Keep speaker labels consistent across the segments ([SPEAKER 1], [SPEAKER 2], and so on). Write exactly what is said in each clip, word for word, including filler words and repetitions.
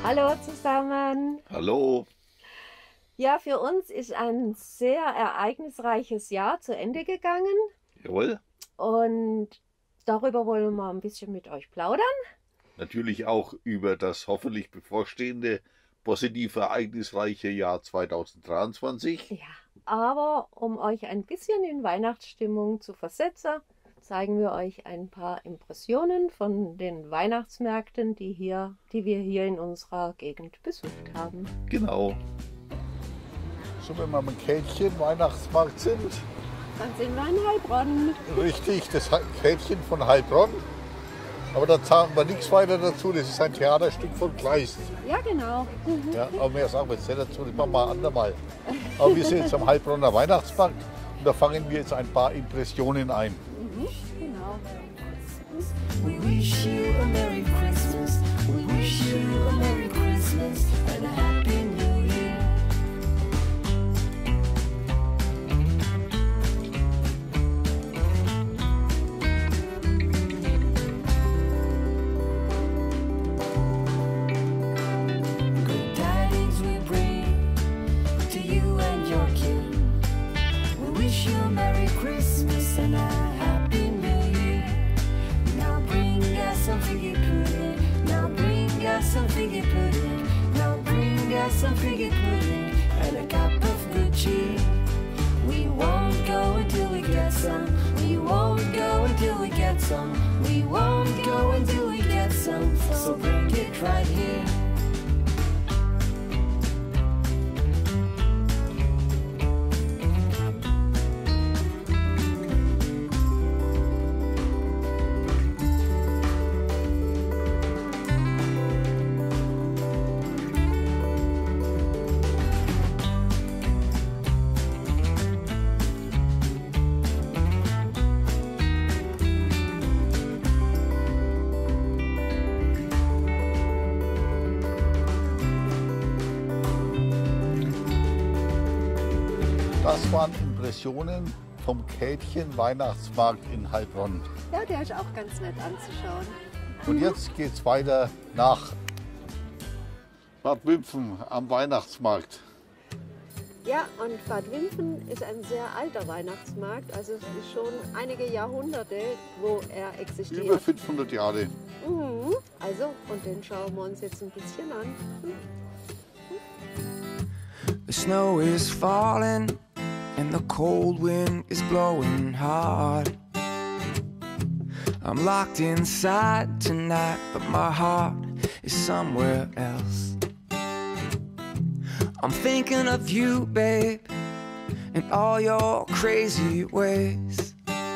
[SPEAKER 1] Hallo zusammen.
[SPEAKER 2] Hallo.
[SPEAKER 1] Ja, für uns ist ein sehr ereignisreiches Jahr zu Ende gegangen
[SPEAKER 2] Jawohl.
[SPEAKER 1] und darüber wollen wir ein bisschen mit euch plaudern.
[SPEAKER 2] Natürlich auch über das hoffentlich bevorstehende positive ereignisreiche Jahr zweitausenddreiundzwanzig.
[SPEAKER 1] Ja, aber um euch ein bisschen in Weihnachtsstimmung zu versetzen, zeigen wir euch ein paar Impressionen von den Weihnachtsmärkten, die, hier, die wir hier in unserer Gegend besucht haben.
[SPEAKER 2] Genau.
[SPEAKER 3] So, wenn wir am Käthchen Weihnachtsmarkt sind,
[SPEAKER 1] Dann sind wir in Heilbronn.
[SPEAKER 3] richtig, das Käthchen von Heilbronn. Aber da zahlen wir nichts weiter dazu, das ist ein Theaterstück von Kleist.
[SPEAKER 1] Ja, genau. Mhm.
[SPEAKER 3] Ja, aber mehr sagen wir jetzt nicht dazu, das machen wir ein andermal. Aber wir sind jetzt am Heilbronner Weihnachtsmarkt und da fangen wir jetzt ein paar Impressionen ein.
[SPEAKER 1] Mhm, genau.
[SPEAKER 4] We wish you a Merry Christmas. We wish you a Merry Christmas and a Happy New Year. Good tidings we bring to you and your kin. We wish you a Merry Christmas and a Happy New Year. Now bring us some figgy pudding. Now bring us some figgy pudding. Now bring us some figgy pudding and a cup of good cheer. We won't go until we get some. We won't go until we get some. We won't go until we get some. So bring it right here.
[SPEAKER 3] Das waren Impressionen vom Käthchen Weihnachtsmarkt in Heilbronn.
[SPEAKER 1] Ja, der ist auch ganz nett anzuschauen.
[SPEAKER 3] Und jetzt geht es weiter nach Bad Wimpfen am Weihnachtsmarkt.
[SPEAKER 1] Ja, und Bad Wimpfen ist ein sehr alter Weihnachtsmarkt. Also es ist schon einige Jahrhunderte, wo er existiert.
[SPEAKER 3] Über fünfhundert Jahre.
[SPEAKER 1] Mhm. Also, und den schauen wir uns jetzt ein bisschen an.
[SPEAKER 4] The snow is falling and the cold wind is blowing hard. I'm locked inside tonight, but my heart is somewhere else. I'm thinking of you, babe, and all your crazy ways.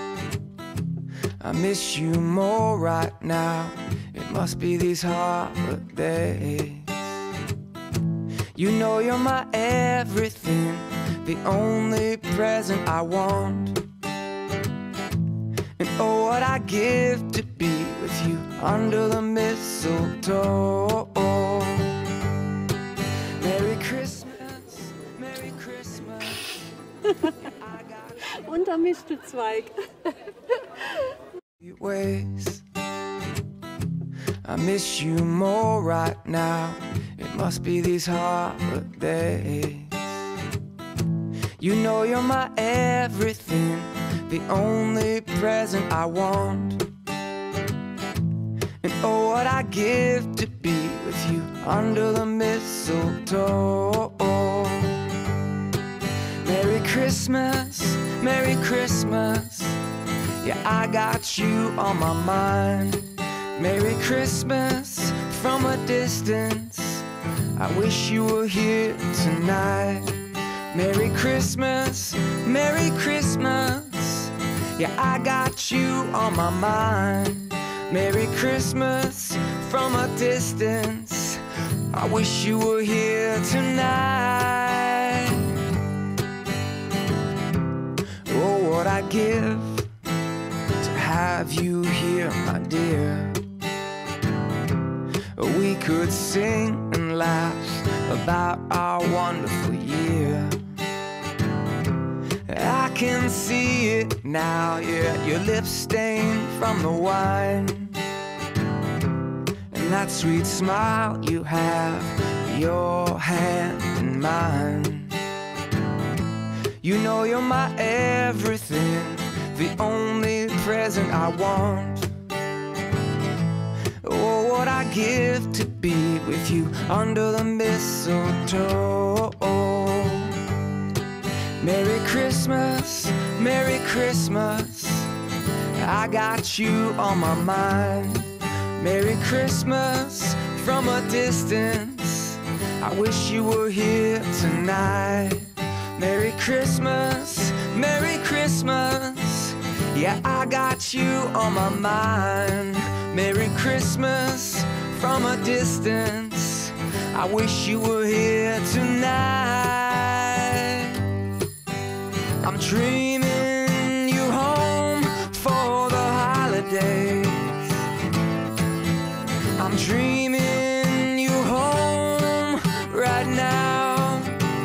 [SPEAKER 4] I miss you more right now. It must be these holidays. You know you're my everything, the only present I want. And oh, what I give to be with you under the mistletoe. Merry Christmas, Merry Christmas.
[SPEAKER 1] Unter Mistelzweig.
[SPEAKER 4] Ways. I miss you more right now. It must be these holidays. You know you're my everything, the only present I want. And oh, what I give to be with you under the mistletoe. Merry Christmas, Merry Christmas. Yeah, I got you on my mind. Merry Christmas from a distance. I wish you were here tonight. Merry Christmas, Merry Christmas. Yeah, I got you on my mind. Merry Christmas from a distance. I wish you were here tonight. Oh, what I'd give to have you here, my dear. We could sing and laugh about our wonderful year. I can see it now, yeah, your lips stained from the wine. And
[SPEAKER 5] and that sweet smile you have, your hand in mine. You know you're my everything, the only present I want. Oh, what I give to be with you under the mistletoe. Merry Christmas, Merry Christmas, I got you on my mind. Merry Christmas from a distance, I wish you were here tonight. Merry Christmas, Merry Christmas, yeah, I got you on my mind. Merry Christmas from a distance, I wish you were here tonight. I'm dreaming you home for the holidays. I'm dreaming you home right now.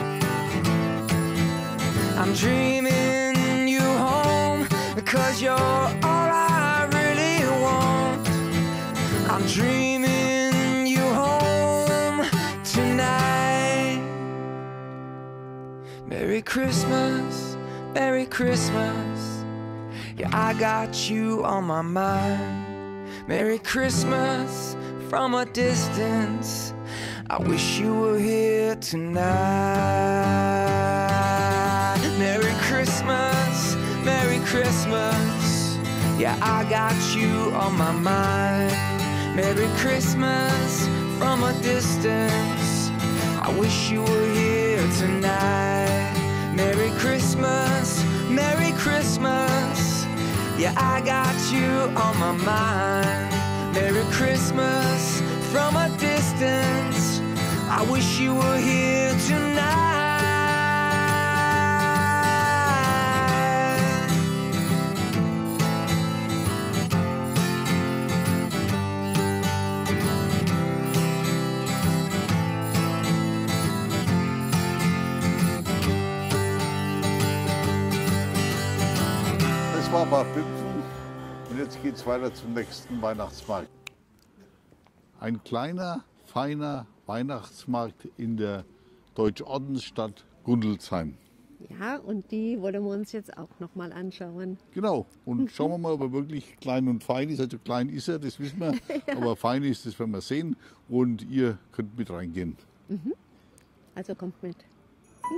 [SPEAKER 5] I'm dreaming you home because you're all I really want. I'm dreaming you home tonight. Merry Christmas, Merry Christmas, yeah, I got you on my mind. Merry Christmas from a distance, I wish you were here tonight. Merry Christmas, Merry Christmas, yeah, I got you on my mind. Merry Christmas from a distance, I wish you were here tonight. Merry Christmas, Merry Christmas, yeah, I got you on my mind. Merry Christmas from a distance, I wish you were here tonight.
[SPEAKER 3] Das war Bad Bümpfen und jetzt geht es weiter zum nächsten Weihnachtsmarkt. Ein kleiner, feiner Weihnachtsmarkt in der Deutschordensstadt Gundelsheim.
[SPEAKER 1] Ja, und die wollen wir uns jetzt auch noch mal anschauen.
[SPEAKER 3] Genau, und schauen wir mal, ob er wirklich klein und fein ist. Also klein ist er, das wissen wir, ja. Aber fein ist, das werden wir sehen. Und ihr könnt mit reingehen.
[SPEAKER 1] Mhm. Also kommt mit. Hm?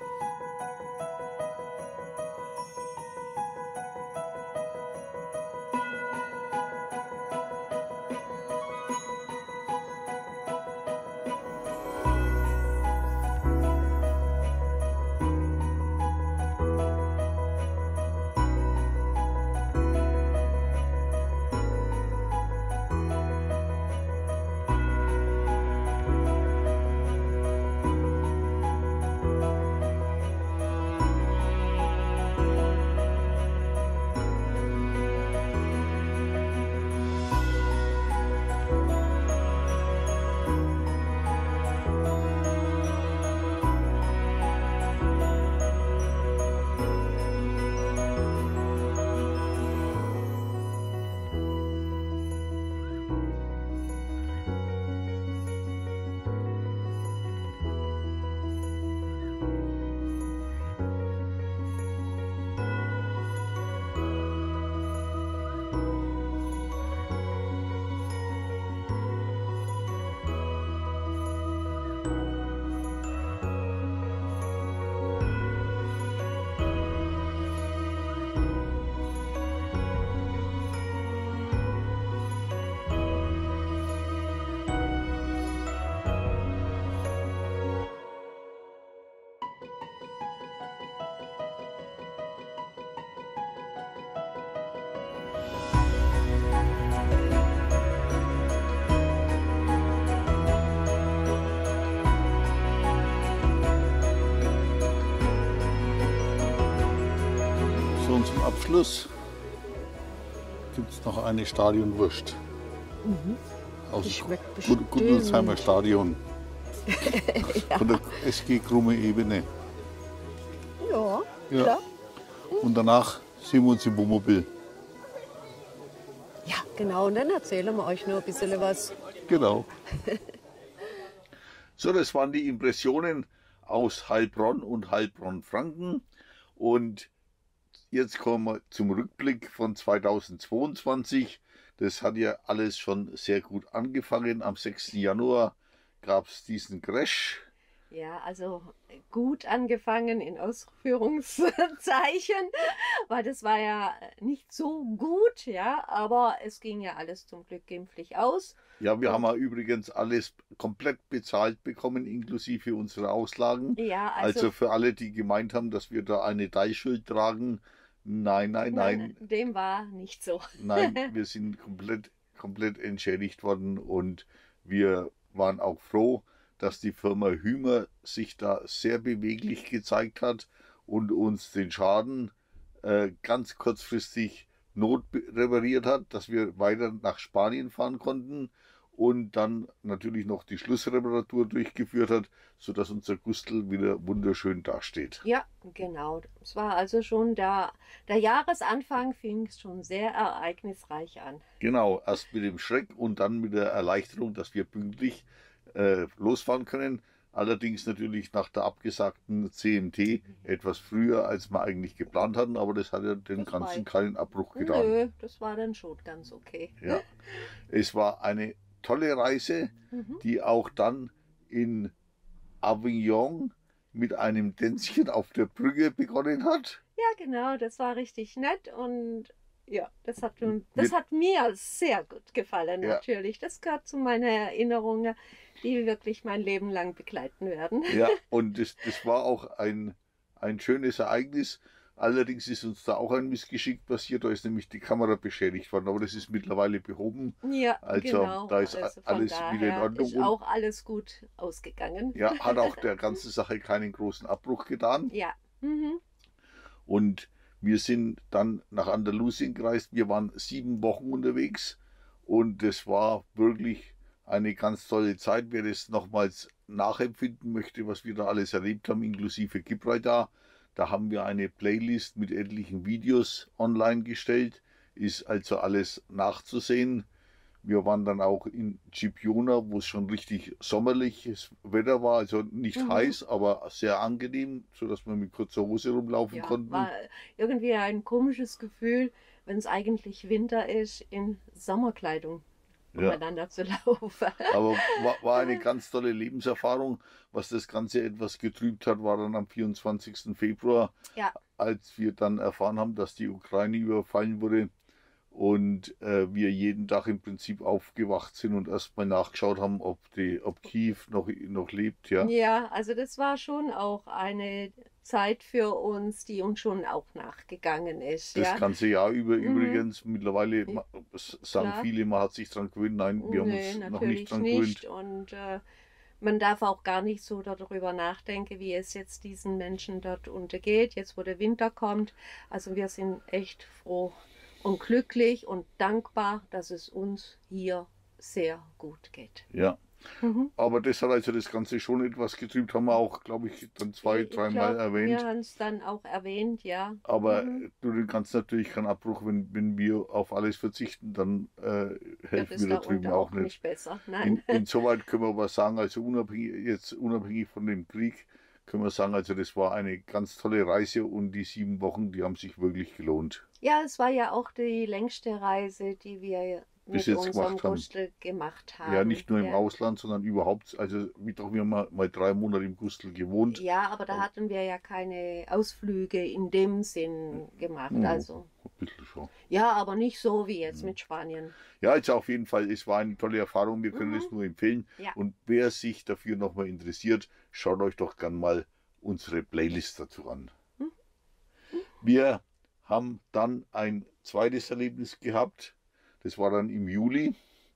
[SPEAKER 3] Und zum Abschluss gibt es noch eine Stadionwurst.
[SPEAKER 1] Mhm.
[SPEAKER 3] Aus
[SPEAKER 1] Die schmeckt
[SPEAKER 3] dem
[SPEAKER 1] bestimmt.
[SPEAKER 3] Gundelsheimer Stadion.
[SPEAKER 1] Ja.
[SPEAKER 3] Von der S G Krumme Ebene.
[SPEAKER 1] Ja,
[SPEAKER 3] Ja.
[SPEAKER 1] klar.
[SPEAKER 3] Und danach sehen wir uns im Wohnmobil.
[SPEAKER 1] Ja. Genau, und dann erzählen wir euch noch ein bisschen was.
[SPEAKER 3] Genau.
[SPEAKER 2] So, das waren die Impressionen aus Heilbronn und Heilbronn-Franken. Und jetzt kommen wir zum Rückblick von zweitausendzweiundzwanzig. Das hat ja alles schon sehr gut angefangen. Am sechsten Januar gab es diesen Crash.
[SPEAKER 1] Ja, also gut angefangen in Ausführungszeichen, weil das war ja nicht so gut, ja, aber es ging ja alles zum Glück glimpflich aus.
[SPEAKER 2] Ja, wir haben ja übrigens alles komplett bezahlt bekommen, inklusive unserer Auslagen.
[SPEAKER 1] Ja,
[SPEAKER 2] Also,
[SPEAKER 1] also,
[SPEAKER 2] für alle, die gemeint haben, dass wir da eine Deichschuld tragen, nein, nein, nein,
[SPEAKER 1] nein, dem war nicht so.
[SPEAKER 2] nein, wir sind komplett, komplett entschädigt worden und wir waren auch froh, dass die Firma Hümer sich da sehr beweglich gezeigt hat und uns den Schaden äh, ganz kurzfristig notrepariert hat, dass wir weiter nach Spanien fahren konnten und dann natürlich noch die Schlussreparatur durchgeführt hat, sodass unser Gustl wieder wunderschön dasteht.
[SPEAKER 1] Ja, genau. Es war also schon der, der Jahresanfang fing schon sehr ereignisreich an.
[SPEAKER 2] Genau, erst mit dem Schreck und dann mit der Erleichterung, dass wir pünktlich äh, losfahren können. Allerdings natürlich nach der abgesagten C M T etwas früher, als wir eigentlich geplant hatten, aber das hat ja den
[SPEAKER 1] Das war-
[SPEAKER 2] Ganzen keinen Abbruch getan.
[SPEAKER 1] Nö, das war dann schon ganz okay.
[SPEAKER 2] Ja. Es war eine tolle Reise,
[SPEAKER 1] Mhm.
[SPEAKER 2] die auch dann in Avignon mit einem Tänzchen auf der Brücke begonnen hat.
[SPEAKER 1] Ja, genau, das war richtig nett und ja, das hat, das
[SPEAKER 2] Wir-
[SPEAKER 1] hat mir sehr gut gefallen,
[SPEAKER 2] Ja.
[SPEAKER 1] natürlich. Das gehört zu meinen Erinnerungen, die wirklich mein Leben lang begleiten werden.
[SPEAKER 2] Ja, und das, das war auch ein, ein schönes Ereignis. Allerdings ist uns da auch ein Missgeschick passiert, da ist nämlich die Kamera beschädigt worden, aber das ist mittlerweile behoben.
[SPEAKER 1] Ja,
[SPEAKER 2] Also,
[SPEAKER 1] genau.
[SPEAKER 2] da ist
[SPEAKER 1] also von
[SPEAKER 2] alles wieder in
[SPEAKER 1] daher
[SPEAKER 2] Ordnung
[SPEAKER 1] ist
[SPEAKER 2] und-
[SPEAKER 1] auch alles gut ausgegangen.
[SPEAKER 2] Ja, hat auch der ganzen Sache keinen großen Abbruch getan.
[SPEAKER 1] Ja. Mhm.
[SPEAKER 2] Und wir sind dann nach Andalusien gereist. Wir waren sieben Wochen unterwegs und das war wirklich eine ganz tolle Zeit. Wer das nochmals nachempfinden möchte, was wir da alles erlebt haben, inklusive Gibraltar, da haben wir eine Playlist mit etlichen Videos online gestellt. Ist also alles nachzusehen. Wir waren dann auch in Cipiona, wo es schon richtig sommerliches Wetter war, also nicht
[SPEAKER 1] Mhm.
[SPEAKER 2] heiß, aber sehr angenehm, sodass wir mit kurzer Hose rumlaufen
[SPEAKER 1] Ja,
[SPEAKER 2] konnten.
[SPEAKER 1] war irgendwie ein komisches Gefühl, wenn es eigentlich Winter ist, in Sommerkleidung
[SPEAKER 2] Ja.
[SPEAKER 1] umeinander zu laufen.
[SPEAKER 2] Aber war, war eine ganz tolle Lebenserfahrung. Was das Ganze etwas getrübt hat, war dann am vierundzwanzigsten Februar,
[SPEAKER 1] Ja.
[SPEAKER 2] als wir dann erfahren haben, dass die Ukraine überfallen wurde und äh, wir jeden Tag im Prinzip aufgewacht sind und erstmal nachgeschaut haben, ob, die, ob Kiew noch, noch lebt. Ja.
[SPEAKER 1] Ja, also das war schon auch eine Zeit für uns, die uns schon auch nachgegangen ist.
[SPEAKER 2] Das
[SPEAKER 1] ja.
[SPEAKER 2] ganze Jahr über
[SPEAKER 1] Mhm.
[SPEAKER 2] übrigens. Mittlerweile ma- s- sagen
[SPEAKER 1] Klar.
[SPEAKER 2] viele, man hat sich dran gewöhnt. Nein, wir haben
[SPEAKER 1] Nö,
[SPEAKER 2] uns noch
[SPEAKER 1] natürlich
[SPEAKER 2] nicht dran
[SPEAKER 1] nicht.
[SPEAKER 2] gewöhnt.
[SPEAKER 1] Und äh, man darf auch gar nicht so darüber nachdenken, wie es jetzt diesen Menschen dort untergeht, jetzt wo der Winter kommt. Also wir sind echt froh und glücklich und dankbar, dass es uns hier sehr gut geht.
[SPEAKER 2] Ja.
[SPEAKER 1] Mhm.
[SPEAKER 2] Aber das hat also das Ganze schon etwas getrübt, haben wir auch, glaube ich, dann zwei,
[SPEAKER 1] Ich
[SPEAKER 2] dreimal
[SPEAKER 1] glaub,
[SPEAKER 2] erwähnt.
[SPEAKER 1] Wir haben es dann auch erwähnt, ja.
[SPEAKER 2] Aber
[SPEAKER 1] Mhm.
[SPEAKER 2] du kannst natürlich keinen Abbruch, wenn, wenn wir auf alles verzichten, dann äh,
[SPEAKER 1] Wird
[SPEAKER 2] helfen
[SPEAKER 1] es
[SPEAKER 2] wir da
[SPEAKER 1] da
[SPEAKER 2] drüben
[SPEAKER 1] unten
[SPEAKER 2] auch
[SPEAKER 1] auch
[SPEAKER 2] nicht.
[SPEAKER 1] nicht besser.
[SPEAKER 2] In,
[SPEAKER 1] Nein.
[SPEAKER 2] insoweit können wir aber sagen, also unabhängig, jetzt unabhängig von dem Krieg, können wir sagen, also das war eine ganz tolle Reise und die sieben Wochen, die haben sich wirklich gelohnt.
[SPEAKER 1] Ja, es war ja auch die längste Reise, die wir
[SPEAKER 2] Bis
[SPEAKER 1] mit
[SPEAKER 2] jetzt
[SPEAKER 1] unserem
[SPEAKER 2] gemacht haben.
[SPEAKER 1] Gustl gemacht haben.
[SPEAKER 2] Ja, nicht nur im
[SPEAKER 1] ja.
[SPEAKER 2] Ausland, sondern überhaupt. Also wie doch wir haben mal, mal drei Monate im Gustl gewohnt.
[SPEAKER 1] Ja, aber da hatten wir ja keine Ausflüge in dem Sinn gemacht.
[SPEAKER 2] Ja.
[SPEAKER 1] Also
[SPEAKER 2] Ein bisschen schon.
[SPEAKER 1] ja, aber nicht so wie jetzt mit Spanien.
[SPEAKER 2] Ja, also auf jeden Fall, es war eine tolle Erfahrung, wir können
[SPEAKER 1] Mhm.
[SPEAKER 2] es nur empfehlen.
[SPEAKER 1] Ja.
[SPEAKER 2] Und wer sich dafür nochmal interessiert, schaut euch doch gern mal unsere Playlist dazu an.
[SPEAKER 1] Mhm.
[SPEAKER 2] Wir haben dann ein zweites Erlebnis gehabt, das war dann im Juli.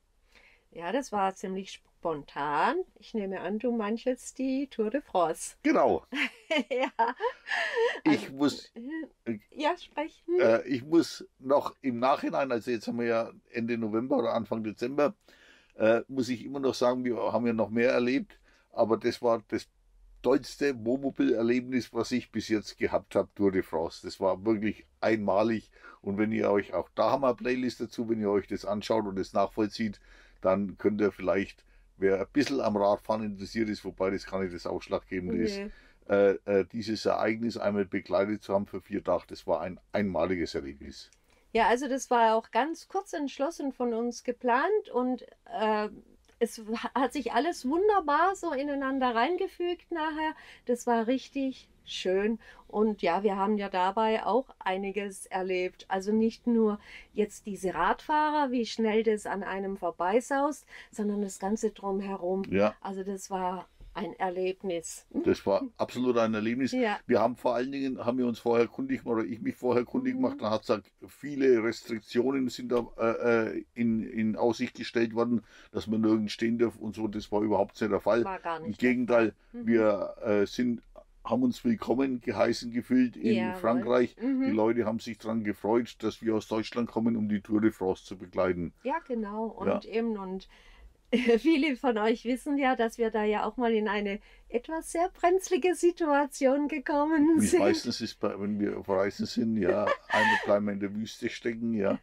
[SPEAKER 1] Ja, das war ziemlich spontan. Ich nehme an, du meinst jetzt die Tour de France.
[SPEAKER 2] Genau,
[SPEAKER 1] ja.
[SPEAKER 2] ich muss,
[SPEAKER 1] Ja, sprechen.
[SPEAKER 2] äh, ich muss noch im Nachhinein, also jetzt haben wir ja Ende November oder Anfang Dezember, äh, muss ich immer noch sagen, wir haben ja noch mehr erlebt, aber das war das tollste Wohnmobil-Erlebnis, was ich bis jetzt gehabt habe, Tour de France. Das war wirklich einmalig. Und wenn ihr euch, auch da haben wir eine Playlist dazu, wenn ihr euch das anschaut und das nachvollzieht, dann könnt ihr vielleicht, wer ein bisschen am Radfahren interessiert ist, wobei das gar nicht das Ausschlaggebende ist,
[SPEAKER 1] Nee.
[SPEAKER 2] äh, äh, dieses Ereignis einmal begleitet zu haben für vier Tage, das war ein einmaliges Erlebnis.
[SPEAKER 1] Ja, also das war auch ganz kurz entschlossen von uns geplant und äh, es hat sich alles wunderbar so ineinander reingefügt nachher. Das war richtig schön und ja, wir haben ja dabei auch einiges erlebt. Also nicht nur jetzt diese Radfahrer, wie schnell das an einem vorbeisaust, sondern das Ganze drumherum.
[SPEAKER 2] Ja,
[SPEAKER 1] Also das war ein Erlebnis.
[SPEAKER 2] das war absolut ein Erlebnis.
[SPEAKER 1] Ja.
[SPEAKER 2] Wir haben vor allen Dingen, haben wir uns vorher kundig gemacht, oder ich mich vorher kundig
[SPEAKER 1] Mhm.
[SPEAKER 2] gemacht, dann hat es gesagt, viele Restriktionen sind da äh, äh, in, in Aussicht gestellt worden, dass man nirgends stehen darf und so. Das war überhaupt nicht der Fall.
[SPEAKER 1] War gar
[SPEAKER 2] Im
[SPEAKER 1] nicht der
[SPEAKER 2] Gegenteil,
[SPEAKER 1] Mhm.
[SPEAKER 2] wir äh, sind, haben uns willkommen geheißen gefühlt in
[SPEAKER 1] Jawohl.
[SPEAKER 2] Frankreich.
[SPEAKER 1] Mhm.
[SPEAKER 2] Die Leute haben sich daran gefreut, dass wir aus Deutschland kommen, um die Tour de France zu begleiten.
[SPEAKER 1] Ja, genau. Und
[SPEAKER 2] Ja.
[SPEAKER 1] eben, und viele von euch wissen ja, dass wir da ja auch mal in eine etwas sehr brenzlige Situation gekommen
[SPEAKER 2] Wie es
[SPEAKER 1] sind.
[SPEAKER 2] meistens ist, bei, wenn wir auf Reisen sind, ja, einmal bleiben wir in der Wüste stecken, ja.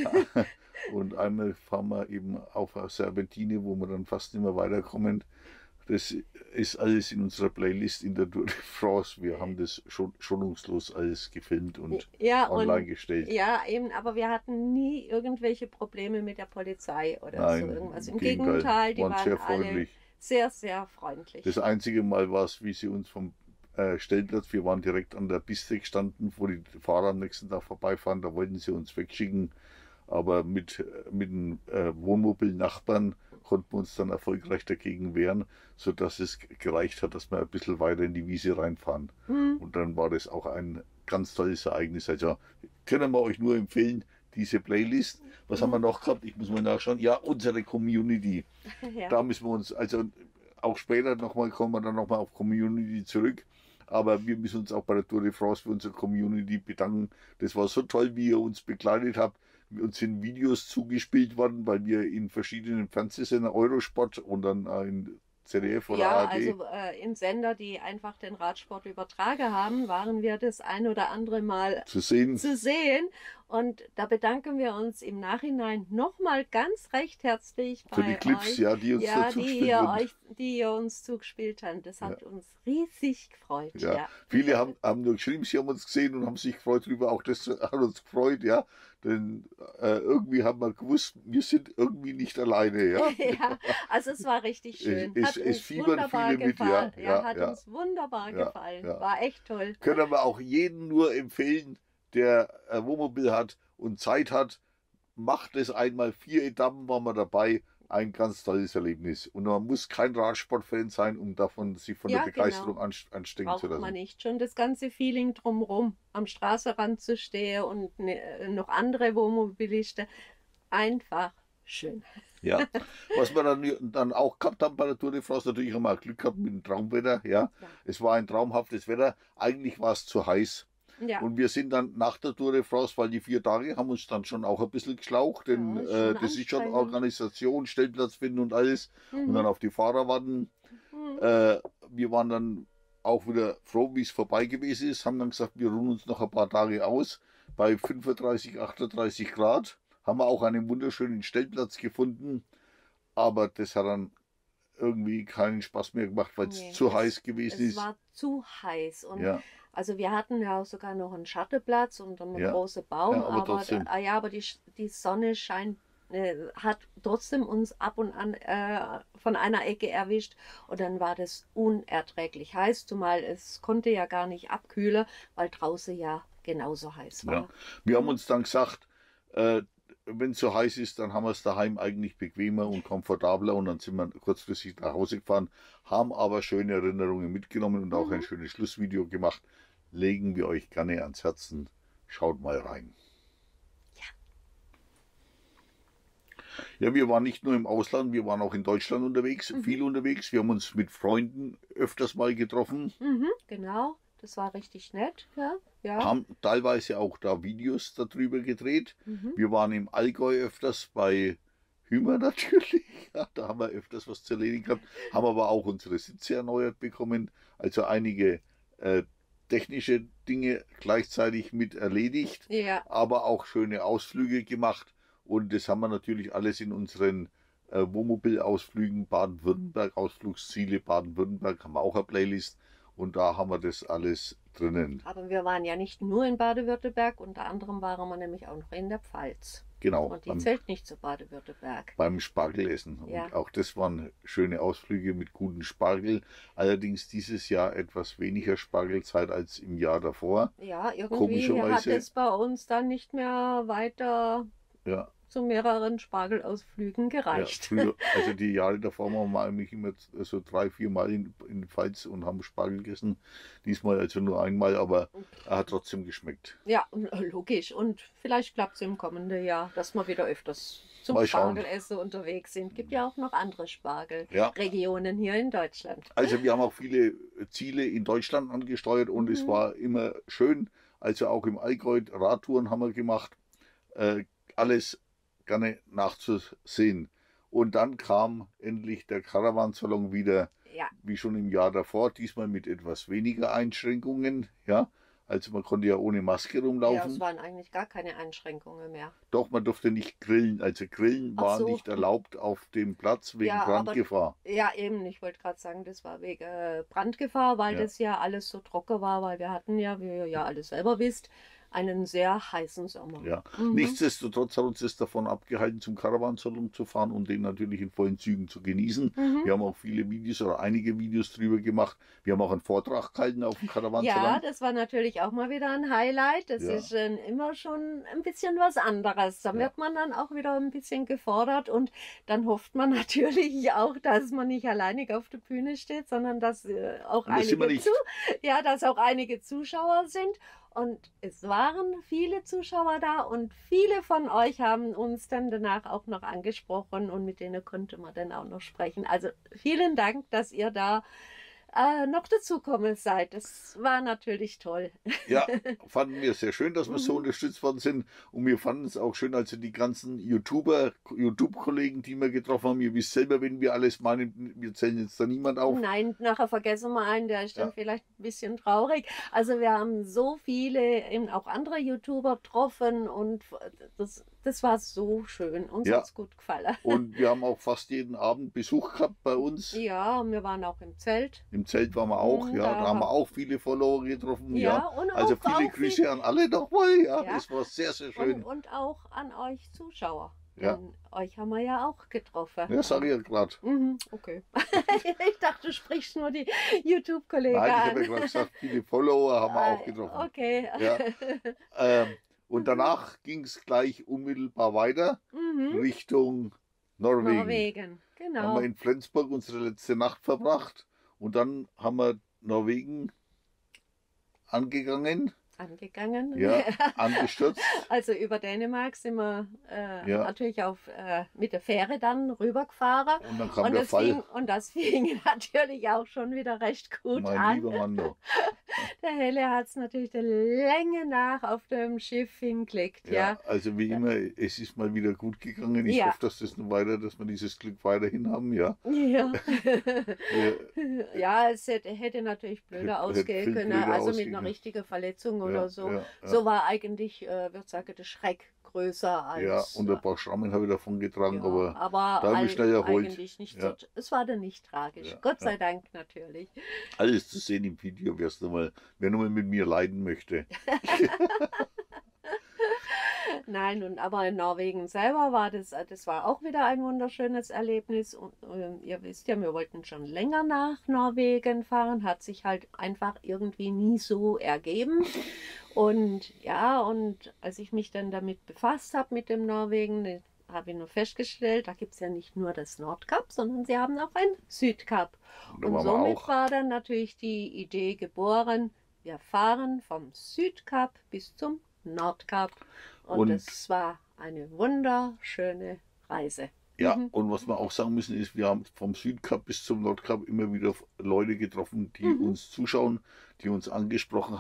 [SPEAKER 2] Und einmal fahren wir eben auf eine Serpentine, wo wir dann fast nicht mehr weiterkommen. Das ist alles in unserer Playlist in der Tour de France. Wir haben das schon schonungslos alles gefilmt und
[SPEAKER 1] Ja,
[SPEAKER 2] online
[SPEAKER 1] und
[SPEAKER 2] gestellt.
[SPEAKER 1] ja, eben, aber wir hatten nie irgendwelche Probleme mit der Polizei oder
[SPEAKER 2] Nein,
[SPEAKER 1] so irgendwas. Im
[SPEAKER 2] im Gegenteil,
[SPEAKER 1] Gegenteil, die
[SPEAKER 2] waren
[SPEAKER 1] waren
[SPEAKER 2] sehr
[SPEAKER 1] alle
[SPEAKER 2] freundlich.
[SPEAKER 1] sehr, sehr freundlich.
[SPEAKER 2] Das einzige Mal war es, wie sie uns vom äh, Stellplatz, wir waren direkt an der Piste gestanden, wo die Fahrer am nächsten Tag vorbeifahren, da wollten sie uns wegschicken. Aber mit, mit den äh, Wohnmobil-Nachbarn konnten wir uns dann erfolgreich dagegen wehren, sodass es gereicht hat, dass wir ein bisschen weiter in die Wiese reinfahren.
[SPEAKER 1] Hm.
[SPEAKER 2] Und dann war das auch ein ganz tolles Ereignis. Also können wir euch nur empfehlen, diese Playlist. Was haben wir noch gehabt? Ich muss mal nachschauen. Ja, unsere Community.
[SPEAKER 1] Ja.
[SPEAKER 2] Da müssen wir uns, also auch später nochmal, kommen wir dann nochmal auf Community zurück. Aber wir müssen uns auch bei der Tour de France für unsere Community bedanken. Das war so toll, wie ihr uns begleitet habt. Uns sind Videos zugespielt worden, weil wir in verschiedenen Fernsehsendern, Eurosport und dann äh, in Z D F oder
[SPEAKER 1] Ja,
[SPEAKER 2] A R D.
[SPEAKER 1] also äh, in Sender, die einfach den Radsport übertragen haben, waren wir das ein oder andere Mal
[SPEAKER 2] zu sehen.
[SPEAKER 1] zu sehen. Und da bedanken wir uns im Nachhinein nochmal ganz recht herzlich bei
[SPEAKER 2] Für die Clips,
[SPEAKER 1] euch.
[SPEAKER 2] ja, die uns
[SPEAKER 1] ja,
[SPEAKER 2] dazu
[SPEAKER 1] die
[SPEAKER 2] gespielt
[SPEAKER 1] ihr,
[SPEAKER 2] wurden.
[SPEAKER 1] euch, die ihr uns zugespielt habt. Das hat uns riesig gefreut.
[SPEAKER 2] Ja.
[SPEAKER 1] Ja.
[SPEAKER 2] Viele haben, haben nur geschrieben, sie haben uns gesehen und haben sich gefreut darüber. Auch das hat uns gefreut, ja. Denn äh, irgendwie haben wir gewusst, wir sind irgendwie nicht alleine, ja.
[SPEAKER 1] Ja, also es war richtig schön.
[SPEAKER 2] Es-
[SPEAKER 1] Hat
[SPEAKER 2] es
[SPEAKER 1] uns
[SPEAKER 2] fiebern
[SPEAKER 1] wunderbar
[SPEAKER 2] viele mit, ja,
[SPEAKER 1] gefallen.
[SPEAKER 2] ja,
[SPEAKER 1] Ja, hat
[SPEAKER 2] ja.
[SPEAKER 1] uns wunderbar
[SPEAKER 2] Ja,
[SPEAKER 1] gefallen.
[SPEAKER 2] ja.
[SPEAKER 1] War echt toll.
[SPEAKER 2] Können wir auch jedem nur empfehlen, der ein Wohnmobil hat und Zeit hat, macht es einmal. Vier Etappen waren wir dabei. Ein ganz tolles Erlebnis. Und man muss kein Radsportfan sein, um davon sich von
[SPEAKER 1] Ja,
[SPEAKER 2] der Begeisterung
[SPEAKER 1] genau.
[SPEAKER 2] anst- anstecken zu
[SPEAKER 1] Braucht man
[SPEAKER 2] lassen.
[SPEAKER 1] nicht. Schon das ganze Feeling drumherum, am Straßenrand zu stehen und ne, noch andere Wohnmobilisten. Einfach schön.
[SPEAKER 2] Ja. Was wir dann, dann auch gehabt haben bei der Tour de France, natürlich haben wir Glück gehabt mit dem Traumwetter. Ja.
[SPEAKER 1] Ja.
[SPEAKER 2] Es war ein traumhaftes Wetter. Eigentlich war es zu heiß.
[SPEAKER 1] Ja,
[SPEAKER 2] Und wir sind dann nach der Tour de France, weil die vier Tage haben uns dann schon auch ein bisschen geschlaucht, denn
[SPEAKER 1] Ja, ist
[SPEAKER 2] äh,
[SPEAKER 1] schon
[SPEAKER 2] das ist schon
[SPEAKER 1] anstrengend.
[SPEAKER 2] Organisation, Stellplatz finden und alles. Und dann auf die Fahrer warten.
[SPEAKER 1] Mhm.
[SPEAKER 2] Äh, wir waren dann auch wieder froh, wie es vorbei gewesen ist, haben dann gesagt, wir ruhen uns noch ein paar Tage aus. Bei fünfunddreißig, achtunddreißig Grad haben wir auch einen wunderschönen Stellplatz gefunden. Aber das hat dann irgendwie keinen Spaß mehr gemacht, weil es
[SPEAKER 1] Nee,
[SPEAKER 2] zu
[SPEAKER 1] es-
[SPEAKER 2] heiß gewesen
[SPEAKER 1] es
[SPEAKER 2] ist.
[SPEAKER 1] war zu heiß. Und
[SPEAKER 2] Ja,
[SPEAKER 1] also wir hatten ja auch sogar noch einen Schattenplatz und einen
[SPEAKER 2] Ja.
[SPEAKER 1] großen Baum,
[SPEAKER 2] Ja, aber
[SPEAKER 1] aber,
[SPEAKER 2] trotzdem.
[SPEAKER 1] ah ja, aber die, die Sonne scheint, äh, hat trotzdem uns ab und an äh, von einer Ecke erwischt und dann war das unerträglich heiß, zumal es konnte ja gar nicht abkühlen, weil draußen ja genauso heiß war.
[SPEAKER 2] ja. Wir haben uns dann gesagt, äh, wenn es so heiß ist, dann haben wir es daheim eigentlich bequemer und komfortabler und dann sind wir kurzfristig nach Hause gefahren, haben aber schöne Erinnerungen mitgenommen und auch ein schönes Schlussvideo gemacht. Legen wir euch gerne ans Herzen. Schaut mal rein. Ja, wir waren nicht nur im Ausland, wir waren auch in Deutschland unterwegs, viel unterwegs. Wir haben uns mit Freunden öfters mal getroffen,
[SPEAKER 1] Mhm, genau, das war richtig nett. Ja, ja.
[SPEAKER 2] haben teilweise auch da Videos darüber gedreht.
[SPEAKER 1] Mhm.
[SPEAKER 2] Wir waren im Allgäu öfters bei Hümer natürlich, ja, da haben wir öfters was zu erledigen gehabt, haben aber auch unsere Sitze erneuert bekommen, also einige äh, technische Dinge gleichzeitig mit erledigt,
[SPEAKER 1] Ja.
[SPEAKER 2] aber auch schöne Ausflüge gemacht und das haben wir natürlich alles in unseren äh, Wohnmobil-Ausflügen, Baden-Württemberg, Ausflugsziele Baden-Württemberg, haben wir auch eine Playlist und da haben wir das alles drinnen.
[SPEAKER 1] Aber wir waren ja nicht nur in Baden-Württemberg, unter anderem waren wir nämlich auch noch in der Pfalz.
[SPEAKER 2] Genau,
[SPEAKER 1] Und die
[SPEAKER 2] beim,
[SPEAKER 1] zählt nicht zu Baden-Württemberg.
[SPEAKER 2] beim Spargelessen.
[SPEAKER 1] Ja.
[SPEAKER 2] Und auch das waren schöne Ausflüge mit guten Spargel. Allerdings dieses Jahr etwas weniger Spargelzeit als im Jahr davor.
[SPEAKER 1] Ja, irgendwie hat
[SPEAKER 2] Komischerweise.
[SPEAKER 1] es bei uns dann nicht mehr weiter
[SPEAKER 2] Ja,
[SPEAKER 1] zu mehreren Spargelausflügen
[SPEAKER 2] ja,
[SPEAKER 1] gereicht.
[SPEAKER 2] früher, also die Jahre davor waren wir eigentlich immer so drei, vier Mal in, in die Pfalz und haben Spargel gegessen. Diesmal also nur einmal, aber er hat trotzdem geschmeckt.
[SPEAKER 1] Ja, und, äh, logisch. Und vielleicht klappt es im kommenden Jahr, dass wir wieder öfters zum
[SPEAKER 2] Mal schauen.
[SPEAKER 1] Spargelessen unterwegs sind. Gibt ja auch noch andere Spargelregionen
[SPEAKER 2] Ja.
[SPEAKER 1] hier in Deutschland.
[SPEAKER 2] Also wir haben auch viele Ziele in Deutschland angesteuert und es
[SPEAKER 1] Mhm.
[SPEAKER 2] war immer schön. Also auch im Allgäu Radtouren haben wir gemacht. Äh, alles gerne nachzusehen. Und dann kam endlich der Caravansalon wieder,
[SPEAKER 1] Ja,
[SPEAKER 2] wie schon im Jahr davor, diesmal mit etwas weniger Einschränkungen. Ja, also man konnte ja ohne Maske
[SPEAKER 1] ja,
[SPEAKER 2] rumlaufen.
[SPEAKER 1] es waren eigentlich gar keine Einschränkungen mehr.
[SPEAKER 2] Doch, man durfte nicht grillen. Also grillen
[SPEAKER 1] Ach
[SPEAKER 2] war
[SPEAKER 1] so.
[SPEAKER 2] nicht erlaubt auf dem Platz wegen
[SPEAKER 1] Ja, aber-
[SPEAKER 2] Brandgefahr.
[SPEAKER 1] Ja, eben, ich wollte gerade sagen, das war wegen äh, Brandgefahr, weil
[SPEAKER 2] Ja.
[SPEAKER 1] das ja alles so trocken war, weil wir hatten ja, wie ihr ja alles selber wisst, einen sehr heißen Sommer.
[SPEAKER 2] Ja.
[SPEAKER 1] Mhm.
[SPEAKER 2] Nichtsdestotrotz hat uns das davon abgehalten, zum Caravansalon zu fahren und den natürlich in vollen Zügen zu genießen.
[SPEAKER 1] Mhm.
[SPEAKER 2] Wir haben auch viele Videos oder einige Videos drüber gemacht. Wir haben auch einen Vortrag gehalten auf dem
[SPEAKER 1] Ja,
[SPEAKER 2] Caravansalon.
[SPEAKER 1] das war natürlich auch mal wieder ein Highlight. Das
[SPEAKER 2] Ja.
[SPEAKER 1] ist äh, immer schon ein bisschen was anderes. Da
[SPEAKER 2] Ja.
[SPEAKER 1] wird man dann auch wieder ein bisschen gefordert und dann hofft man natürlich auch, dass man nicht alleinig auf der Bühne steht, sondern dass äh, auch
[SPEAKER 2] Und das sind wir
[SPEAKER 1] einige
[SPEAKER 2] nicht.
[SPEAKER 1] zu, ja, dass auch einige Zuschauer sind. Und es waren viele Zuschauer da und viele von euch haben uns dann danach auch noch angesprochen und mit denen konnte man dann auch noch sprechen. Also vielen Dank, dass ihr da äh, noch dazukommen seid. Das war natürlich toll.
[SPEAKER 2] Ja, fanden wir sehr schön, dass wir so
[SPEAKER 1] Mhm.
[SPEAKER 2] unterstützt worden sind. Und wir fanden es auch schön, also die ganzen YouTuber, YouTube-Kollegen, die wir getroffen haben. Ihr wisst selber, wenn wir alles meinen, wir zählen jetzt da niemand auf.
[SPEAKER 1] Nein, nachher vergessen wir einen, der ist dann
[SPEAKER 2] Ja.
[SPEAKER 1] vielleicht ein bisschen traurig. Also wir haben so viele, eben auch andere YouTuber getroffen und das, das war so schön. Uns
[SPEAKER 2] Ja.
[SPEAKER 1] hat es gut gefallen.
[SPEAKER 2] Und wir haben auch fast jeden Abend Besuch gehabt bei uns.
[SPEAKER 1] Ja, und wir waren auch im Zelt.
[SPEAKER 2] Im Zelt waren wir auch,
[SPEAKER 1] Mhm,
[SPEAKER 2] ja.
[SPEAKER 1] da
[SPEAKER 2] Da haben wir
[SPEAKER 1] hab-
[SPEAKER 2] auch viele Follower getroffen.
[SPEAKER 1] Ja,
[SPEAKER 2] Ja.
[SPEAKER 1] und
[SPEAKER 2] Also
[SPEAKER 1] auch,
[SPEAKER 2] viele
[SPEAKER 1] auch
[SPEAKER 2] Grüße
[SPEAKER 1] viel-
[SPEAKER 2] an alle nochmal. Ja,
[SPEAKER 1] Ja.
[SPEAKER 2] das war sehr, sehr
[SPEAKER 1] Und,
[SPEAKER 2] schön.
[SPEAKER 1] und auch an euch Zuschauer.
[SPEAKER 2] Ja.
[SPEAKER 1] Denn euch haben wir ja auch getroffen.
[SPEAKER 2] Ja, sag ich ja gerade.
[SPEAKER 1] Mhm, okay. Ich dachte, du sprichst nur die YouTube-Kollegen
[SPEAKER 2] Nein, ich
[SPEAKER 1] an.
[SPEAKER 2] habe ja gerade gesagt, viele Follower haben wir auch getroffen.
[SPEAKER 1] Okay.
[SPEAKER 2] Ja. Ähm, und danach ging es gleich unmittelbar weiter
[SPEAKER 1] Mhm.
[SPEAKER 2] Richtung Norwegen.
[SPEAKER 1] Norwegen,
[SPEAKER 2] Haben
[SPEAKER 1] genau.
[SPEAKER 2] wir in Flensburg unsere letzte Nacht verbracht und dann haben wir Norwegen angegangen,
[SPEAKER 1] Angegangen.
[SPEAKER 2] ja, angestürzt.
[SPEAKER 1] Also über Dänemark sind wir äh,
[SPEAKER 2] Ja.
[SPEAKER 1] natürlich auf, äh, mit der Fähre dann rübergefahren.
[SPEAKER 2] Und dann kam
[SPEAKER 1] Und
[SPEAKER 2] der
[SPEAKER 1] das,
[SPEAKER 2] Fall.
[SPEAKER 1] ging, und das fing natürlich auch schon wieder recht gut
[SPEAKER 2] Mein
[SPEAKER 1] an.
[SPEAKER 2] lieber Mann, no.
[SPEAKER 1] Der Helle hat es natürlich der Länge nach auf dem Schiff hingelegt.
[SPEAKER 2] Ja,
[SPEAKER 1] Ja.
[SPEAKER 2] also wie immer, es ist mal wieder gut gegangen. Ich
[SPEAKER 1] Ja.
[SPEAKER 2] hoffe, dass das noch weiter, dass wir dieses Glück weiterhin haben, ja.
[SPEAKER 1] Ja.
[SPEAKER 2] Wir,
[SPEAKER 1] Ja, es hätte, hätte natürlich blöder
[SPEAKER 2] Hätte
[SPEAKER 1] ausgehen
[SPEAKER 2] viel
[SPEAKER 1] können,
[SPEAKER 2] blöder
[SPEAKER 1] also mit
[SPEAKER 2] ausgehen
[SPEAKER 1] einer
[SPEAKER 2] können.
[SPEAKER 1] richtigen Verletzung
[SPEAKER 2] ja,
[SPEAKER 1] oder so.
[SPEAKER 2] Ja, ja.
[SPEAKER 1] So war eigentlich, äh, würde ich sagen, der Schreck größer als.
[SPEAKER 2] ja, und ein paar Schrammen habe ich davon getragen,
[SPEAKER 1] ja,
[SPEAKER 2] aber
[SPEAKER 1] aber
[SPEAKER 2] da hab ich
[SPEAKER 1] all-
[SPEAKER 2] schnell erholt.
[SPEAKER 1] eigentlich nicht
[SPEAKER 2] Ja.
[SPEAKER 1] so. Es war dann nicht tragisch.
[SPEAKER 2] Ja,
[SPEAKER 1] Gott sei
[SPEAKER 2] ja.
[SPEAKER 1] Dank natürlich.
[SPEAKER 2] alles zu sehen im Video, wer nochmal, wer nochmal mit mir leiden möchte.
[SPEAKER 1] Nein, und aber in Norwegen selber war das, das war auch wieder ein wunderschönes Erlebnis. Und ähm, ihr wisst ja, wir wollten schon länger nach Norwegen fahren, hat sich halt einfach irgendwie nie so ergeben. Und ja, und als ich mich dann damit befasst habe mit dem Norwegen, habe ich nur festgestellt, da gibt es ja nicht nur das Nordkap, sondern sie haben auch ein Südkap.
[SPEAKER 2] Und da
[SPEAKER 1] Und
[SPEAKER 2] waren wir
[SPEAKER 1] somit
[SPEAKER 2] auch.
[SPEAKER 1] war dann natürlich die Idee geboren, wir fahren vom Südkap bis zum Nordkap. Und,
[SPEAKER 2] Und-
[SPEAKER 1] es war eine wunderschöne Reise.
[SPEAKER 2] Ja,
[SPEAKER 1] Mhm.
[SPEAKER 2] und was wir auch sagen müssen ist, wir haben vom Südkap bis zum Nordkap immer wieder Leute getroffen, die
[SPEAKER 1] Mhm.
[SPEAKER 2] uns zuschauen, die uns angesprochen haben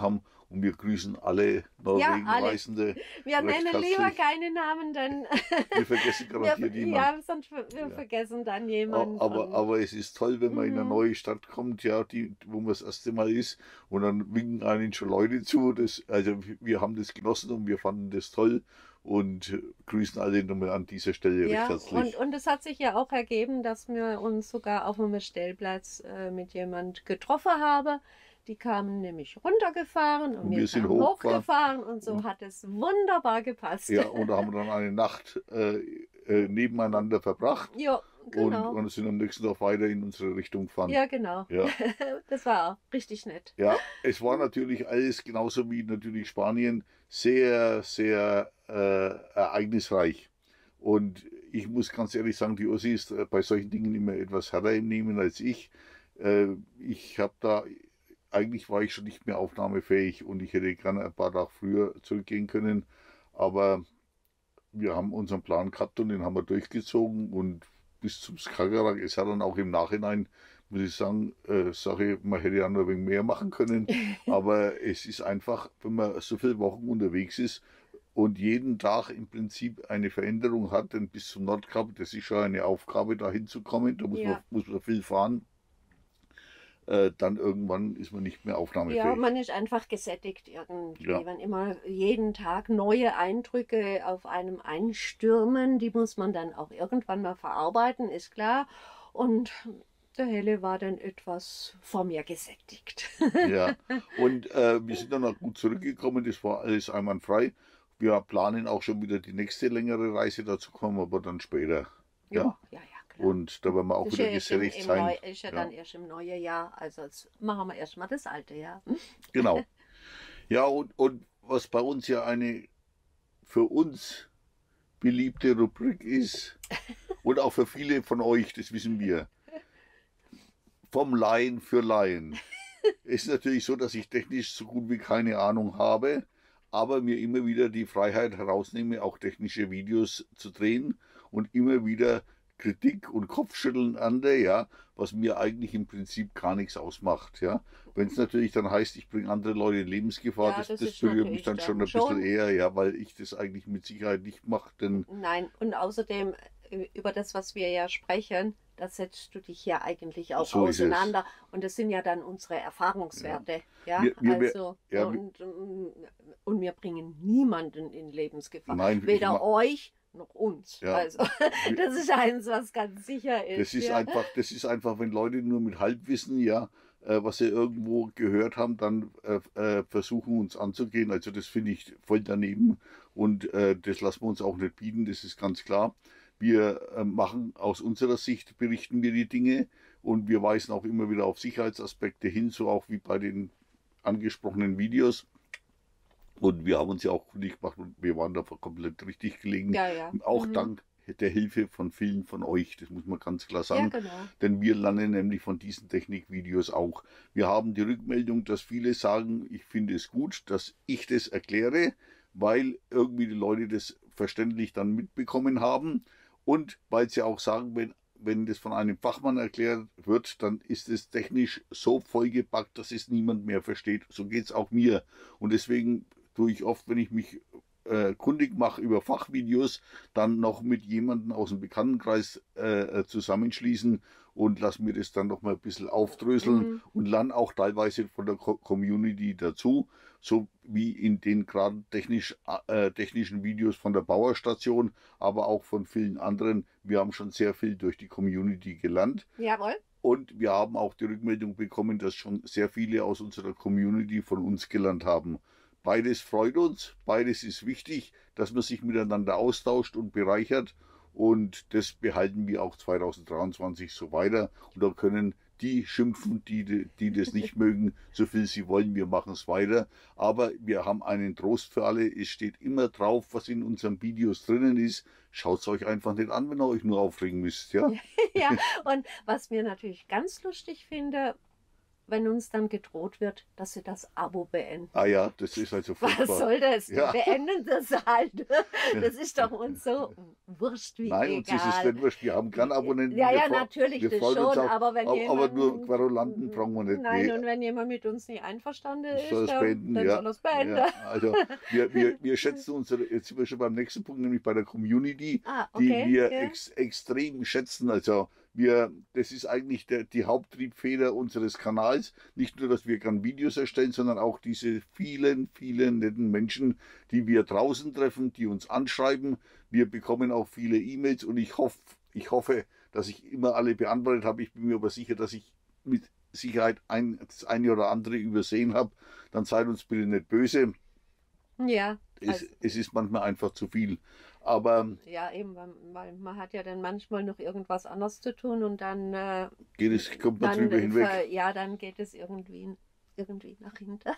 [SPEAKER 2] und wir grüßen alle Norwegen-Reisende.
[SPEAKER 1] Wir
[SPEAKER 2] recht
[SPEAKER 1] nennen lieber
[SPEAKER 2] herzlich.
[SPEAKER 1] keine Namen, denn
[SPEAKER 2] Wir vergessen garantiert
[SPEAKER 1] wir,
[SPEAKER 2] jemanden.
[SPEAKER 1] ja, sonst ver- wir
[SPEAKER 2] Ja.
[SPEAKER 1] vergessen dann jemanden.
[SPEAKER 2] Aber,
[SPEAKER 1] und-
[SPEAKER 2] aber es ist toll, wenn man in eine
[SPEAKER 1] Mhm.
[SPEAKER 2] neue Stadt kommt, ja, die, wo man das erste Mal ist, und dann winken einen schon Leute zu. Das, also wir haben das genossen und wir fanden das toll und grüßen alle nochmal an dieser Stelle
[SPEAKER 1] Ja,
[SPEAKER 2] recht herzlich.
[SPEAKER 1] und, und es hat sich ja auch ergeben, dass wir uns sogar auf einem Stellplatz äh, mit jemand getroffen haben. Die kamen nämlich runtergefahren und,
[SPEAKER 2] Und
[SPEAKER 1] wir,
[SPEAKER 2] wir sind
[SPEAKER 1] kamen
[SPEAKER 2] hochgefahren.
[SPEAKER 1] hochgefahren und so hat es wunderbar gepasst.
[SPEAKER 2] Ja, und da haben wir dann eine Nacht äh, äh, nebeneinander verbracht
[SPEAKER 1] Ja, genau.
[SPEAKER 2] und, und sind am nächsten Tag weiter in unsere Richtung gefahren.
[SPEAKER 1] ja, genau.
[SPEAKER 2] Ja.
[SPEAKER 1] Das war auch richtig nett.
[SPEAKER 2] Ja, es war natürlich alles, genauso wie natürlich Spanien, sehr, sehr äh, ereignisreich. Und ich muss ganz ehrlich sagen, die Ossi ist äh, bei solchen Dingen immer etwas härter im Nehmen als ich. Äh, ich habe da, eigentlich war ich schon nicht mehr aufnahmefähig und ich hätte gerne ein paar Tage früher zurückgehen können. Aber wir haben unseren Plan gehabt und den haben wir durchgezogen und bis zum Skagerrak. Es hat dann auch im Nachhinein, muss ich sagen, äh, Sache, man hätte ja noch ein wenig mehr machen können. Aber es ist einfach, wenn man so viele Wochen unterwegs ist und jeden Tag im Prinzip eine Veränderung hat, denn bis zum Nordkap, das ist schon eine Aufgabe, da hinzukommen. Da muss,
[SPEAKER 1] Ja.
[SPEAKER 2] man, muss man viel fahren. Äh, dann irgendwann ist man nicht mehr aufnahmefähig.
[SPEAKER 1] Ja, man ist einfach gesättigt irgendwie.
[SPEAKER 2] Ja.
[SPEAKER 1] Wenn immer jeden Tag neue Eindrücke auf einem einstürmen, die muss man dann auch irgendwann mal verarbeiten, ist klar. Und der Helle war dann etwas vor mir gesättigt.
[SPEAKER 2] Ja, und äh, wir sind dann auch gut zurückgekommen, das war alles einwandfrei. Wir planen auch schon wieder die nächste längere Reise, dazu kommen aber dann später. Ja,
[SPEAKER 1] ja, ja, klar.
[SPEAKER 2] und da werden wir auch
[SPEAKER 1] Das ist
[SPEAKER 2] wieder
[SPEAKER 1] ja, erst im,
[SPEAKER 2] gesättigt
[SPEAKER 1] im
[SPEAKER 2] sein.
[SPEAKER 1] Neu, ist ja,
[SPEAKER 2] Ja.
[SPEAKER 1] dann erst im neuen Jahr. Also jetzt machen wir erstmal das alte Jahr.
[SPEAKER 2] Genau. Ja, und, und was bei uns ja eine für uns beliebte Rubrik ist und auch für viele von euch, das wissen wir, vom Laien für Laien. Es ist natürlich so, dass ich technisch so gut wie keine Ahnung habe, aber mir immer wieder die Freiheit herausnehme, auch technische Videos zu drehen und immer wieder Kritik und Kopfschütteln an der, ja, was mir eigentlich im Prinzip gar nichts ausmacht, ja. Wenn es natürlich dann heißt, ich bringe andere Leute in Lebensgefahr,
[SPEAKER 1] Ja,
[SPEAKER 2] das,
[SPEAKER 1] das
[SPEAKER 2] das
[SPEAKER 1] ist
[SPEAKER 2] berührt
[SPEAKER 1] natürlich
[SPEAKER 2] mich dann
[SPEAKER 1] dann
[SPEAKER 2] schon ein
[SPEAKER 1] schon.
[SPEAKER 2] bisschen eher, ja, weil ich das eigentlich mit Sicherheit nicht mache, denn
[SPEAKER 1] Nein, und außerdem äh, über das, was wir ja sprechen, da setzt du dich ja eigentlich auch
[SPEAKER 2] So ist es.
[SPEAKER 1] auseinander. Und das sind ja dann unsere Erfahrungswerte. Ja,
[SPEAKER 2] Wir- wir- wir-
[SPEAKER 1] also,
[SPEAKER 2] ja,
[SPEAKER 1] und, ähm, und wir bringen niemanden in Lebensgefahr.
[SPEAKER 2] Nein, ich
[SPEAKER 1] Weder
[SPEAKER 2] ma-
[SPEAKER 1] euch noch uns.
[SPEAKER 2] Ja.
[SPEAKER 1] Also, das ist eins, was ganz sicher ist.
[SPEAKER 2] Das ist
[SPEAKER 1] ja.
[SPEAKER 2] einfach, das ist einfach, wenn Leute nur mit Halbwissen, ja, äh, was sie irgendwo gehört haben, dann äh, äh, versuchen uns anzugehen. Also das finde ich voll daneben und äh, das lassen wir uns auch nicht bieten, das ist ganz klar. Wir äh, machen aus unserer Sicht, berichten wir die Dinge und wir weisen auch immer wieder auf Sicherheitsaspekte hin, so auch wie bei den angesprochenen Videos. Und wir haben uns ja auch kundig gemacht und wir waren da komplett richtig gelegen.
[SPEAKER 1] Ja, ja.
[SPEAKER 2] Auch
[SPEAKER 1] Mhm.
[SPEAKER 2] dank der Hilfe von vielen von euch, das muss man ganz klar
[SPEAKER 1] Ja,
[SPEAKER 2] sagen.
[SPEAKER 1] genau.
[SPEAKER 2] Denn wir lernen nämlich von diesen Technikvideos auch. Wir haben die Rückmeldung, dass viele sagen, ich finde es gut, dass ich das erkläre, weil irgendwie die Leute das verständlich dann mitbekommen haben. Und weil sie auch sagen, wenn, wenn das von einem Fachmann erklärt wird, dann ist es technisch so vollgepackt, dass es niemand mehr versteht. So geht es auch mir. Und deswegen tue ich oft, wenn ich mich äh, kundig mache über Fachvideos, dann noch mit jemandem aus dem Bekanntenkreis äh, zusammenschließen und lass mir das dann noch mal ein bisschen aufdröseln
[SPEAKER 1] Mhm.
[SPEAKER 2] und lerne auch teilweise von der Co Community dazu, so wie in den gerade technisch, äh, technischen Videos von der Bauerstation, aber auch von vielen anderen. Wir haben schon sehr viel durch die Community gelernt.
[SPEAKER 1] Jawohl.
[SPEAKER 2] Und wir haben auch die Rückmeldung bekommen, dass schon sehr viele aus unserer Community von uns gelernt haben. Beides freut uns, beides ist wichtig, dass man sich miteinander austauscht und bereichert. Und das behalten wir auch zweitausenddreiundzwanzig so weiter. Und da können die schimpfen, die, die das nicht mögen, so viel sie wollen. Wir machen es weiter. Aber wir haben einen Trost für alle. Es steht immer drauf, was in unseren Videos drinnen ist. Schaut es euch einfach nicht an, wenn ihr euch nur aufregen müsst. Ja?
[SPEAKER 1] Ja, und was wir natürlich ganz lustig finde, wenn uns dann gedroht wird, dass wir das Abo beenden.
[SPEAKER 2] Ah ja, das ist also furchtbar.
[SPEAKER 1] Was soll das?
[SPEAKER 2] Ja.
[SPEAKER 1] Wir beenden das halt. Das ist doch uns so wurscht wie
[SPEAKER 2] Nein,
[SPEAKER 1] egal.
[SPEAKER 2] uns ist es nicht wurscht. Wir haben keinen Abonnenten.
[SPEAKER 1] Ja,
[SPEAKER 2] wir
[SPEAKER 1] ja,
[SPEAKER 2] fre-
[SPEAKER 1] natürlich,
[SPEAKER 2] wir
[SPEAKER 1] das
[SPEAKER 2] freuen uns
[SPEAKER 1] schon,
[SPEAKER 2] auch,
[SPEAKER 1] aber wenn
[SPEAKER 2] aber,
[SPEAKER 1] jemand...
[SPEAKER 2] aber nur Querulanten brauchen wir nicht.
[SPEAKER 1] Nein,
[SPEAKER 2] Nee.
[SPEAKER 1] und wenn jemand mit uns nicht einverstanden ist,
[SPEAKER 2] Soll es
[SPEAKER 1] dann,
[SPEAKER 2] beenden,
[SPEAKER 1] dann
[SPEAKER 2] ja.
[SPEAKER 1] soll er es beenden.
[SPEAKER 2] Ja, also wir, wir, wir schätzen unsere, jetzt sind wir schon beim nächsten Punkt, nämlich bei der Community,
[SPEAKER 1] Ah,
[SPEAKER 2] die
[SPEAKER 1] okay,
[SPEAKER 2] wir
[SPEAKER 1] ja.
[SPEAKER 2] ex, extrem schätzen. Also wir, das ist eigentlich der, die Haupttriebfeder unseres Kanals. Nicht nur, dass wir gerne Videos erstellen, sondern auch diese vielen, vielen netten Menschen, die wir draußen treffen, die uns anschreiben. Wir bekommen auch viele E-Mails und ich hoffe, ich hoffe, dass ich immer alle beantwortet habe. Ich bin mir aber sicher, dass ich mit Sicherheit ein, das eine oder andere übersehen habe. Dann seid uns bitte nicht böse.
[SPEAKER 1] Ja,
[SPEAKER 2] Es,
[SPEAKER 1] also,
[SPEAKER 2] es ist manchmal einfach zu viel. Aber
[SPEAKER 1] ja, eben, weil, weil man hat ja dann manchmal noch irgendwas anderes zu tun und dann, äh,
[SPEAKER 2] geht es, kommt man
[SPEAKER 1] dann,
[SPEAKER 2] drüber hinweg.
[SPEAKER 1] ver- ja, dann geht es irgendwie, irgendwie nach hinten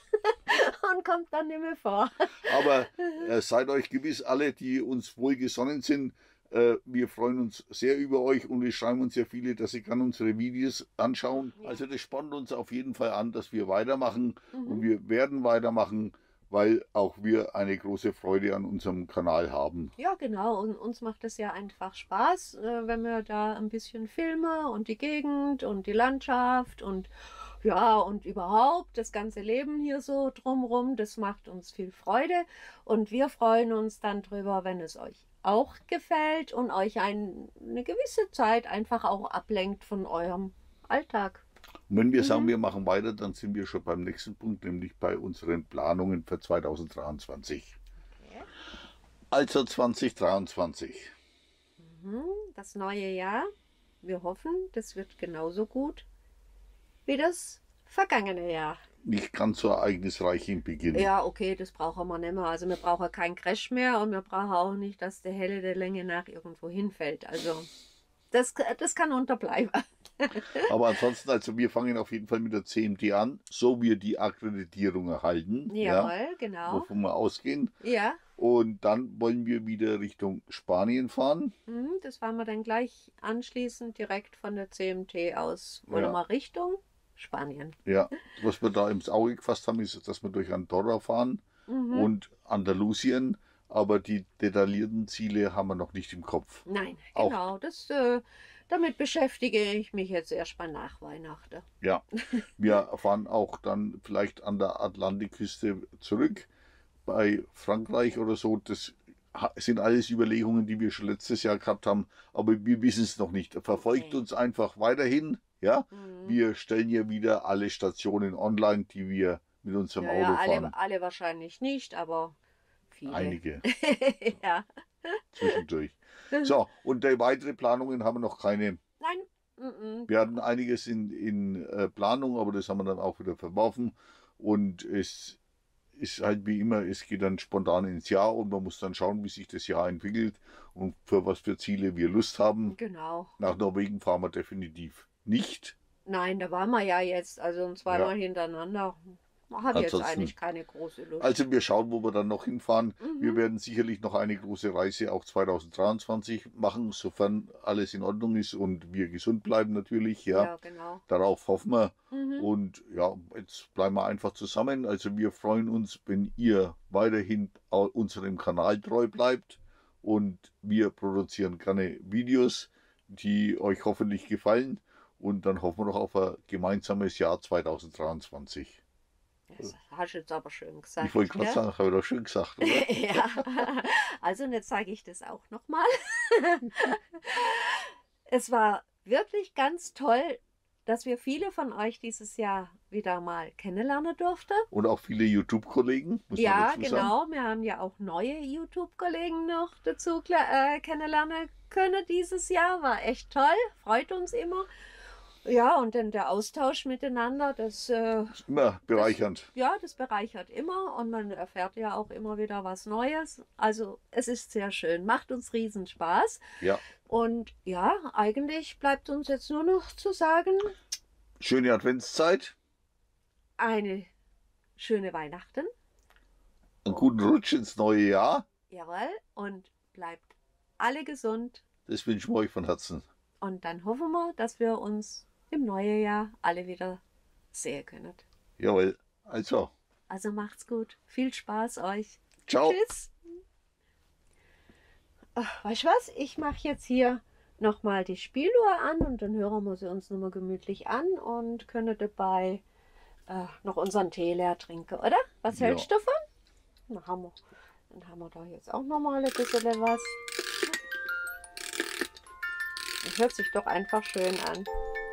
[SPEAKER 1] und kommt dann nicht mehr vor.
[SPEAKER 2] Aber äh, seid euch gewiss, alle, die uns wohlgesonnen sind, äh, wir freuen uns sehr über euch und es schreiben uns ja viele, dass sie gerne unsere Videos anschauen.
[SPEAKER 1] Ja.
[SPEAKER 2] Also das spornt uns auf jeden Fall an, dass wir weitermachen
[SPEAKER 1] Mhm.
[SPEAKER 2] und wir werden weitermachen, weil auch wir eine große Freude an unserem Kanal haben.
[SPEAKER 1] Ja, genau. Und uns macht es ja einfach Spaß, äh, wenn wir da ein bisschen filmen und die Gegend und die Landschaft und ja, und überhaupt das ganze Leben hier so drumrum. Das macht uns viel Freude. Und wir freuen uns dann drüber, wenn es euch auch gefällt und euch ein, eine gewisse Zeit einfach auch ablenkt von eurem Alltag.
[SPEAKER 2] Und wenn wir
[SPEAKER 1] Mhm.
[SPEAKER 2] sagen, wir machen weiter, dann sind wir schon beim nächsten Punkt, nämlich bei unseren Planungen für zweitausenddreiundzwanzig.
[SPEAKER 1] Okay.
[SPEAKER 2] Also zweitausenddreiundzwanzig.
[SPEAKER 1] Mhm, das neue Jahr. Wir hoffen, das wird genauso gut wie das vergangene Jahr.
[SPEAKER 2] Nicht ganz so ereignisreich im Beginn.
[SPEAKER 1] Ja, okay, das brauchen wir nicht mehr. Also wir brauchen keinen Crash mehr und wir brauchen auch nicht, dass der Helle der Länge nach irgendwo hinfällt. Also das, das kann unterbleiben.
[SPEAKER 2] Aber ansonsten, also wir fangen auf jeden Fall mit der C M T an, so wir die Akkreditierung erhalten, ja,
[SPEAKER 1] Jawohl, genau.
[SPEAKER 2] wovon wir ausgehen.
[SPEAKER 1] Ja,
[SPEAKER 2] Und dann wollen wir wieder Richtung Spanien fahren.
[SPEAKER 1] mhm, das fahren wir dann gleich anschließend direkt von der C M T aus. Wollen
[SPEAKER 2] Ja.
[SPEAKER 1] wir Richtung Spanien.
[SPEAKER 2] Ja, was wir da ins Auge gefasst haben, ist, dass wir durch Andorra fahren
[SPEAKER 1] Mhm.
[SPEAKER 2] und Andalusien. Aber die detaillierten Ziele haben wir noch nicht im Kopf.
[SPEAKER 1] Nein,
[SPEAKER 2] Auch.
[SPEAKER 1] genau. Das, äh, damit beschäftige ich mich jetzt erstmal nach Weihnachten.
[SPEAKER 2] Ja, wir fahren auch dann vielleicht an der Atlantikküste zurück, bei Frankreich oder so. Das ha- sind alles Überlegungen, die wir schon letztes Jahr gehabt haben, aber wir wissen es noch nicht. Verfolgt
[SPEAKER 1] Okay.
[SPEAKER 2] uns einfach weiterhin. Ja,
[SPEAKER 1] Mhm.
[SPEAKER 2] wir stellen ja wieder alle Stationen online, die wir mit unserem
[SPEAKER 1] Ja,
[SPEAKER 2] Auto
[SPEAKER 1] ja,
[SPEAKER 2] fahren.
[SPEAKER 1] alle, alle wahrscheinlich nicht, aber viele.
[SPEAKER 2] Einige
[SPEAKER 1] Ja.
[SPEAKER 2] zwischendurch. So, und die weitere Planungen haben wir noch keine.
[SPEAKER 1] Nein. Mhm.
[SPEAKER 2] Wir hatten einiges in, in äh, Planung, aber das haben wir dann auch wieder verworfen. Und es ist halt wie immer, es geht dann spontan ins Jahr und man muss dann schauen, wie sich das Jahr entwickelt und für was für Ziele wir Lust haben.
[SPEAKER 1] Genau.
[SPEAKER 2] Nach Norwegen fahren wir definitiv nicht.
[SPEAKER 1] Nein, da waren wir ja jetzt, also zweimal
[SPEAKER 2] Ja.
[SPEAKER 1] hintereinander. Hat jetzt
[SPEAKER 2] Ansonsten-
[SPEAKER 1] eigentlich keine große Lust.
[SPEAKER 2] Also wir schauen, wo wir dann noch hinfahren.
[SPEAKER 1] Mhm.
[SPEAKER 2] Wir werden sicherlich noch eine große Reise auch zweitausenddreiundzwanzig machen, sofern alles in Ordnung ist und wir gesund bleiben natürlich. Ja,
[SPEAKER 1] ja, genau.
[SPEAKER 2] darauf hoffen wir.
[SPEAKER 1] Mhm.
[SPEAKER 2] Und ja, jetzt bleiben wir einfach zusammen. Also wir freuen uns, wenn ihr weiterhin au- unserem Kanal treu bleibt. Und wir produzieren gerne Videos, die euch hoffentlich gefallen. Und dann hoffen wir noch auf ein gemeinsames Jahr zweitausenddreiundzwanzig.
[SPEAKER 1] Das hast du jetzt aber schön gesagt.
[SPEAKER 2] Ich wollte gerade
[SPEAKER 1] gell?
[SPEAKER 2] sagen, habe ich doch schön gesagt, oder?
[SPEAKER 1] Ja, also und jetzt sage ich das auch nochmal. Es war wirklich ganz toll, dass wir viele von euch dieses Jahr wieder mal kennenlernen durften.
[SPEAKER 2] Und auch viele YouTube-Kollegen, muss
[SPEAKER 1] Ja,
[SPEAKER 2] man dazu sagen.
[SPEAKER 1] genau. Wir haben ja auch neue YouTube-Kollegen noch dazu kle- äh, kennenlernen können dieses Jahr. War echt toll, freut uns immer. Ja, und dann der Austausch miteinander, das, äh,
[SPEAKER 2] Immer bereichernd.
[SPEAKER 1] ja, das bereichert immer und man erfährt ja auch immer wieder was Neues. Also es ist sehr schön, macht uns riesen Spaß.
[SPEAKER 2] Ja.
[SPEAKER 1] Und ja, eigentlich bleibt uns jetzt nur noch zu sagen,
[SPEAKER 2] Schöne Adventszeit,
[SPEAKER 1] eine schöne Weihnachten.
[SPEAKER 2] einen guten Rutsch ins neue Jahr.
[SPEAKER 1] Jawohl, und bleibt alle gesund.
[SPEAKER 2] Das wünschen wir euch von Herzen.
[SPEAKER 1] Und dann hoffen wir, dass wir uns im neuen Jahr alle wieder sehen könnt.
[SPEAKER 2] Jawohl, also,
[SPEAKER 1] Also macht's gut. Viel Spaß euch.
[SPEAKER 2] ciao.
[SPEAKER 1] Tschüss. Ach, weißt du was? Ich mache jetzt hier nochmal die Spieluhr an und dann hören wir sie uns nochmal gemütlich an und können dabei äh, noch unseren Tee leer trinken, oder? Was
[SPEAKER 2] Ja.
[SPEAKER 1] hältst du davon? Dann haben wir, dann haben wir da jetzt auch nochmal ein bisschen was. Das hört sich doch einfach schön an.